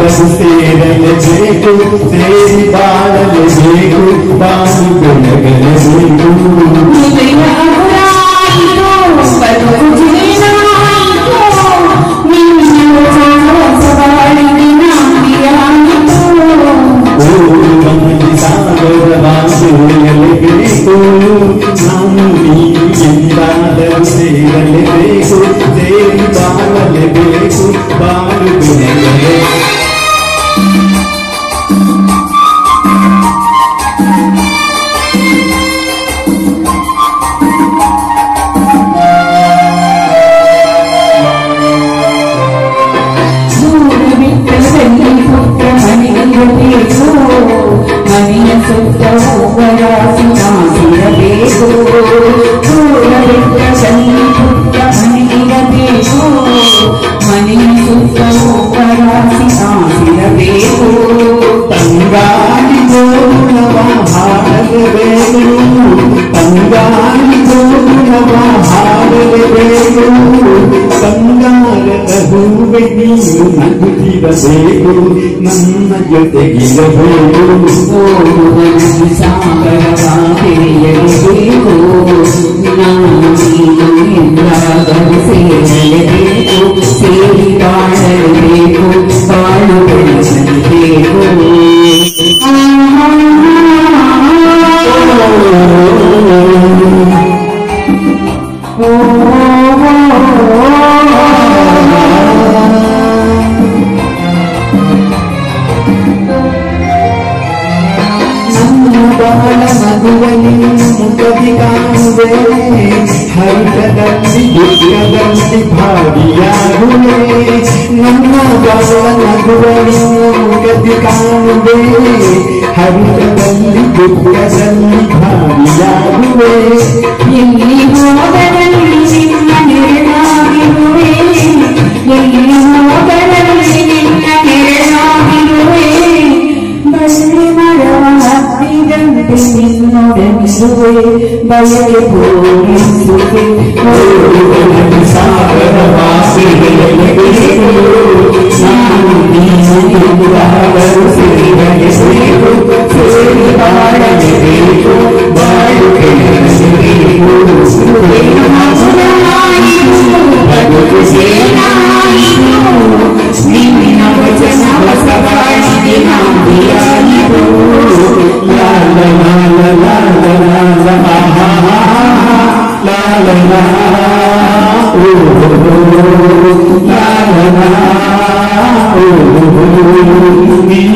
ಸೇರಲೇಬೇಕು ಸೇರಿ ಬಾಳಲೇಬೇಕು ಬಾಳು ಬೆಳಗಲೇಬೇಕು ಸಾಗರವಾಸಲೇಬೇಕು ನಾನು ನೀನು ಎಂದಾದರೂ ಸೇರಲೇಬೇಕು ಸೇರಿ ಬಾಳಲೇಬೇಕು ಬಾಳು ಬೆಳಗಲೇಬೇಕು ಮನೆಯ ಸುತ್ತ ಹೋಗರಾಸಿರಬೇಕು ದೂರ ಬಿಟ್ಟ ಸನ್ನಿ ಪುಟ್ಟ ಮನೆಯಿರಬೇಕು ಮನೆಯ ಸುತ್ತ ಹೋಗರಾಸಿರಬೇಕು ತಂಗಾಳಿ ಗೋಣವ ಹಾಡಲೇಬೇಕು ತಂಗಾಳಿ ಗೋಣವ ಹಾಡಲೇಬೇಕು ಬಂಗಾರದ ಹೂವೆ ನೀನು ನಗುತ್ತಿರಬೇಕು ನನ್ನ ಜೊತೆಗಿರಬೇಕು ಸಾಗರವಾಗೆಯಬೇಕು ನಾನು ನೀನು ಎಂದಾದರೂ ಸೇರಲೇಬೇಕು ಸೇರಿ ಬಾಳಲೇಬೇಕು ಬಾಳು ಬೆಳೆಸಲೇಬೇಕು ಬಾಳ ಮಗುವನಿ ಮುಖದಿ ಕಾಣುವೆ ಹರಿತದಲ್ಲಿ ದುಃಖದಲ್ಲಿ ಭಾಗಿಯಾಗುವೆ ನನ್ನ ಬಾಳ ಮಗುವನಿ ಮುಖದಿ ಕಾಣುವೆ ಹರಿತದಲ್ಲಿ ದುಃಖದಲ್ಲಿ ಭಾಗಿಯಾಗುವೆ ಎಲ್ಲಿ ಹೋಗದಲ್ಲಿ ನಿನ್ನ ನೆರಳಾಗಿರುವೆ ಎಲ್ಲಿ ಹೋಗದಲ್ಲಿ ನಿನ್ನ ನೆರಳಾಗಿರುವೆ ಬಳ್ಳಿ ಮರವ ಹತ್ತಿದಂತೆ ನಿನ್ನೊಡನಿರುವೆ ಬಯಕೆ ಪೂರೈಸುವೆ ಸಾಗರವಾಸಿರಲೇಬೇಕು ನಾನು ನೀನು ಎಂದಾದರೂ ಸೇರಲೇಬೇಕು ಸೇರಿ ಬಾಳಲೇಬೇಕು ಬಾಳು ಬೆಳೆಸಲೇಬೇಕು ಬದುಕು ಸೇನಾಯಿತು ನಿನ್ನ ವಚನ ಹೊಸ ಬಾಳಿಗೆ ನಾಂದಿಯಾಯಿತು ಲಾ ಲಾ ಲಾ ಲಾ ಲಾ ಲಾ ಲಾ ಲಾ ಲಾ ಓ ಲಾ ಲಾ ಲಾ ಓ